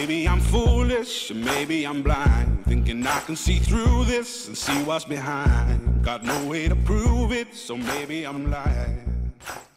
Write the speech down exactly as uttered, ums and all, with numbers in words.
maybe I'm foolish, or maybe I'm blind, thinking I can see through this and see what's behind. Got no way to prove it, so maybe I'm lying.